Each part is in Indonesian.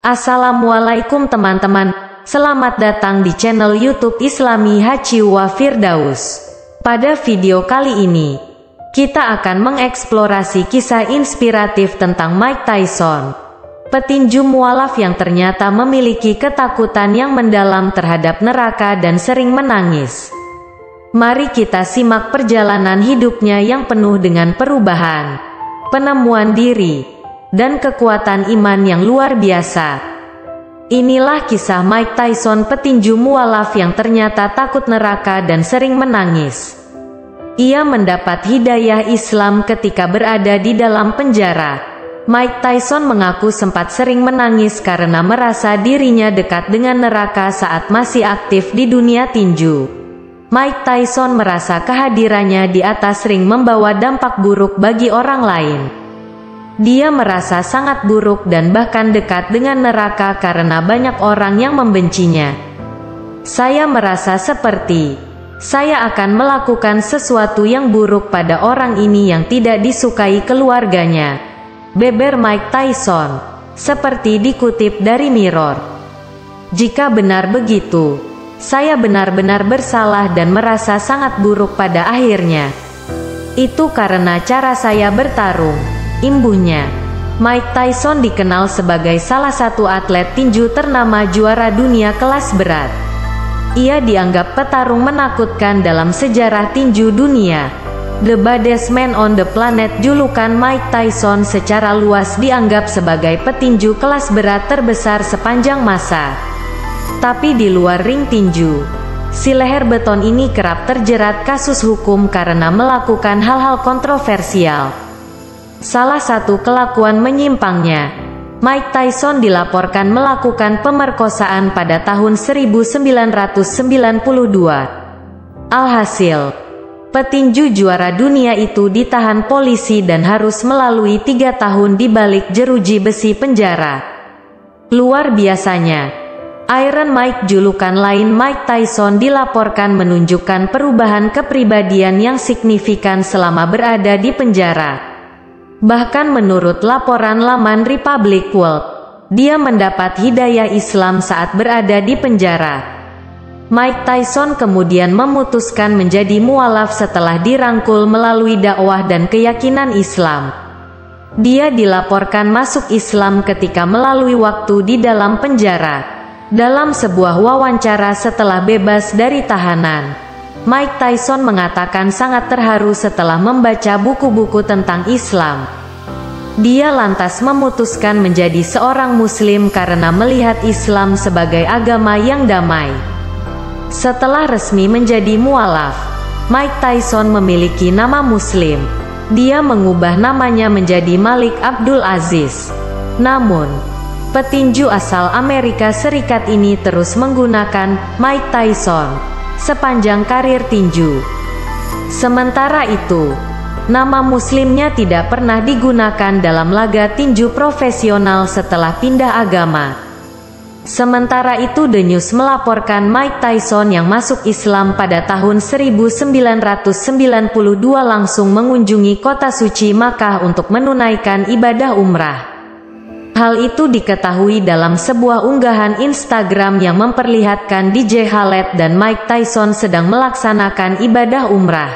Assalamualaikum teman-teman, selamat datang di channel YouTube Islami Hachiwa Firdaus. Pada video kali ini, kita akan mengeksplorasi kisah inspiratif tentang Mike Tyson, petinju mualaf yang ternyata memiliki ketakutan yang mendalam terhadap neraka dan sering menangis. Mari kita simak perjalanan hidupnya yang penuh dengan perubahan, penemuan diri, dan kekuatan iman yang luar biasa. Inilah kisah Mike Tyson, petinju mualaf yang ternyata takut neraka dan sering menangis. Ia mendapat hidayah Islam ketika berada di dalam penjara. Mike Tyson mengaku sempat sering menangis karena merasa dirinya dekat dengan neraka saat masih aktif di dunia tinju. Mike Tyson merasa kehadirannya di atas ring membawa dampak buruk bagi orang lain. Dia merasa sangat buruk dan bahkan dekat dengan neraka karena banyak orang yang membencinya. Saya merasa seperti saya akan melakukan sesuatu yang buruk pada orang ini yang tidak disukai keluarganya, beber Mike Tyson, seperti dikutip dari Mirror. Jika benar begitu, saya benar-benar bersalah dan merasa sangat buruk pada akhirnya. Itu karena cara saya bertarung, imbuhnya. Mike Tyson dikenal sebagai salah satu atlet tinju ternama juara dunia kelas berat. Ia dianggap petarung menakutkan dalam sejarah tinju dunia. The baddest man on the planet. Julukan Mike Tyson secara luas dianggap sebagai petinju kelas berat terbesar sepanjang masa. Tapi di luar ring tinju, si leher beton ini kerap terjerat kasus hukum karena melakukan hal-hal kontroversial. Salah satu kelakuan menyimpangnya, Mike Tyson dilaporkan melakukan pemerkosaan pada tahun 1992. Alhasil, petinju juara dunia itu ditahan polisi dan harus melalui 3 tahun di balik jeruji besi penjara. Luar biasanya, Iron Mike, julukan lain Mike Tyson, dilaporkan menunjukkan perubahan kepribadian yang signifikan selama berada di penjara. Bahkan menurut laporan laman Republic World, dia mendapat hidayah Islam saat berada di penjara. Mike Tyson kemudian memutuskan menjadi mualaf setelah dirangkul melalui dakwah dan keyakinan Islam. Dia dilaporkan masuk Islam ketika melalui waktu di dalam penjara. Dalam sebuah wawancara setelah bebas dari tahanan, Mike Tyson mengatakan sangat terharu setelah membaca buku-buku tentang Islam. Dia lantas memutuskan menjadi seorang Muslim karena melihat Islam sebagai agama yang damai. Setelah resmi menjadi mualaf, Mike Tyson memiliki nama Muslim. Dia mengubah namanya menjadi Malik Abdul Aziz. Namun, petinju asal Amerika Serikat ini terus menggunakan Mike Tyson sepanjang karir tinju. Sementara itu, nama Muslimnya tidak pernah digunakan dalam laga tinju profesional setelah pindah agama. Sementara itu, The News melaporkan Mike Tyson yang masuk Islam pada tahun 1992 langsung mengunjungi kota suci Makkah untuk menunaikan ibadah umrah. Hal itu diketahui dalam sebuah unggahan Instagram yang memperlihatkan DJ Khaled dan Mike Tyson sedang melaksanakan ibadah umrah.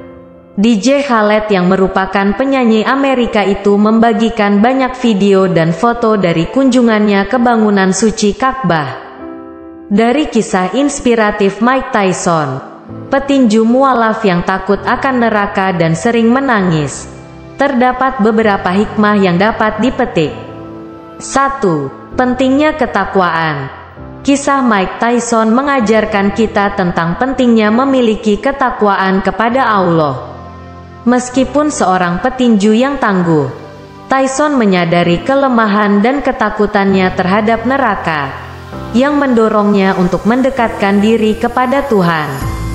DJ Khaled yang merupakan penyanyi Amerika itu membagikan banyak video dan foto dari kunjungannya ke bangunan suci Ka'bah. Dari kisah inspiratif Mike Tyson, petinju mualaf yang takut akan neraka dan sering menangis, terdapat beberapa hikmah yang dapat dipetik. 1. Pentingnya ketakwaan. Kisah Mike Tyson mengajarkan kita tentang pentingnya memiliki ketakwaan kepada Allah. Meskipun seorang petinju yang tangguh, Tyson menyadari kelemahan dan ketakutannya terhadap neraka, yang mendorongnya untuk mendekatkan diri kepada Tuhan.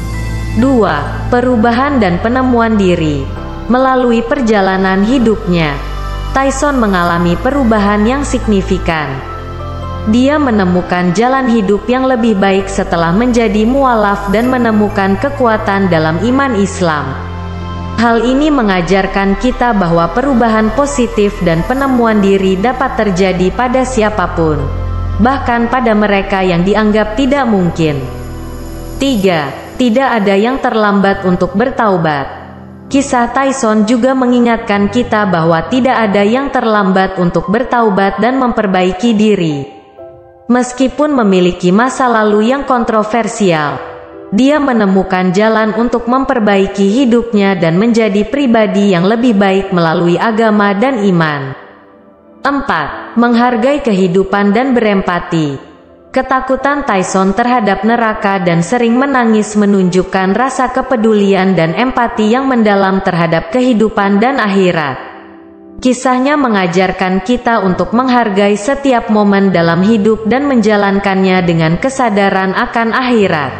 2. Perubahan dan penemuan diri. Melalui perjalanan hidupnya, Tyson mengalami perubahan yang signifikan. Dia menemukan jalan hidup yang lebih baik setelah menjadi mualaf dan menemukan kekuatan dalam iman Islam. Hal ini mengajarkan kita bahwa perubahan positif dan penemuan diri dapat terjadi pada siapapun. bahkan pada mereka yang dianggap tidak mungkin. 3. Tidak ada yang terlambat untuk bertaubat. Kisah Tyson juga mengingatkan kita bahwa tidak ada yang terlambat untuk bertaubat dan memperbaiki diri. Meskipun memiliki masa lalu yang kontroversial, dia menemukan jalan untuk memperbaiki hidupnya dan menjadi pribadi yang lebih baik melalui agama dan iman. 4. Menghargai kehidupan dan berempati. Ketakutan Tyson terhadap neraka dan sering menangis menunjukkan rasa kepedulian dan empati yang mendalam terhadap kehidupan dan akhirat. Kisahnya mengajarkan kita untuk menghargai setiap momen dalam hidup dan menjalankannya dengan kesadaran akan akhirat.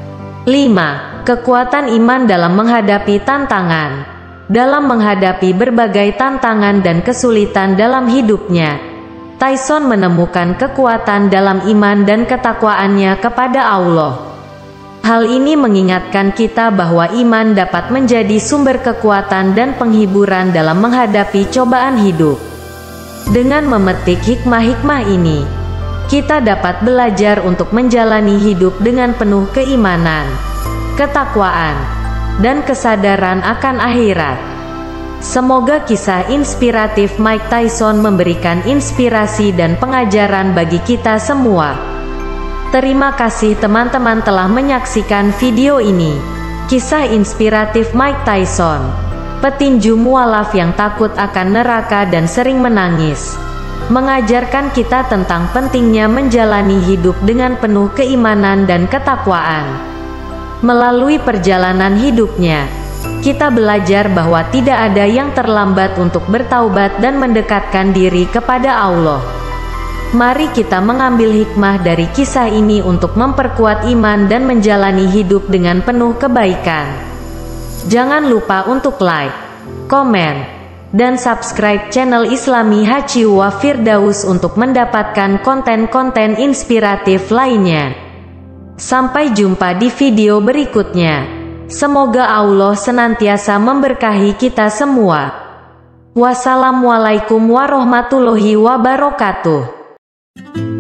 5. Kekuatan iman dalam menghadapi tantangan. Dalam menghadapi berbagai tantangan dan kesulitan dalam hidupnya, Tyson menemukan kekuatan dalam iman dan ketakwaannya kepada Allah. Hal ini mengingatkan kita bahwa iman dapat menjadi sumber kekuatan dan penghiburan dalam menghadapi cobaan hidup. Dengan memetik hikmah-hikmah ini, kita dapat belajar untuk menjalani hidup dengan penuh keimanan, ketakwaan, dan kesadaran akan akhirat. Semoga kisah inspiratif Mike Tyson memberikan inspirasi dan pengajaran bagi kita semua. Terima kasih teman-teman telah menyaksikan video ini. Kisah inspiratif Mike Tyson, petinju mualaf yang takut akan neraka dan sering menangis, mengajarkan kita tentang pentingnya menjalani hidup dengan penuh keimanan dan ketakwaan. Melalui perjalanan hidupnya, kita belajar bahwa tidak ada yang terlambat untuk bertaubat dan mendekatkan diri kepada Allah. Mari kita mengambil hikmah dari kisah ini untuk memperkuat iman dan menjalani hidup dengan penuh kebaikan. Jangan lupa untuk like, komen, dan subscribe channel Islami Hachiwa Firdaus untuk mendapatkan konten-konten inspiratif lainnya. Sampai jumpa di video berikutnya. Semoga Allah senantiasa memberkahi kita semua. Wassalamualaikum warahmatullahi wabarakatuh.